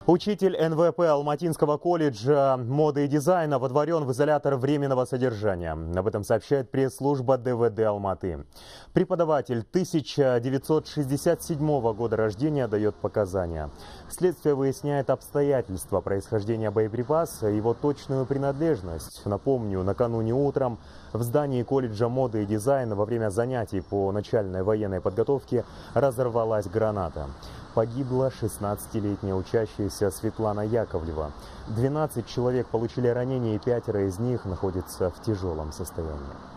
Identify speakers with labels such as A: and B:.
A: Учитель НВП Алматинского колледжа моды и дизайна водворен в изолятор временного содержания. Об этом сообщает пресс-служба ДВД Алматы. Преподаватель 1967 года рождения дает показания. Следствие выясняет обстоятельства происхождения боеприпаса и его точную принадлежность. Напомню, накануне утром в здании колледжа моды и дизайна во время занятий по начальной военной подготовке разорвалась граната. Погибла 16-летняя учащаяся Светлана Яковлева. 12 человек получили ранения, и 5 из них находятся в тяжелом состоянии.